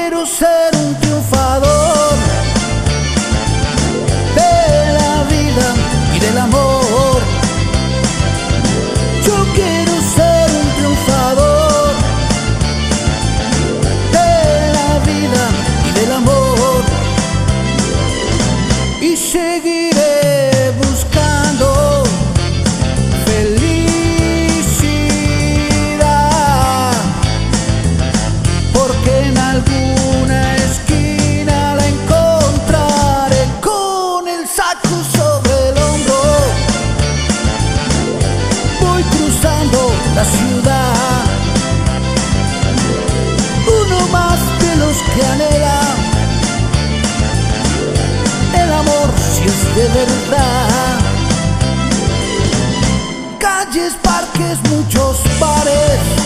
quiero ser un triunfador de la vida y del amor. Yo quiero ser un triunfador de la vida y del amor, y seguiré buscando felicidad, porque en alguna esquina la encontraré con el saco sobre el hombro. Voy cruzando la ciudad, uno más de los que anhela el amor, si es de verdad. Calles, parques, muchos bares,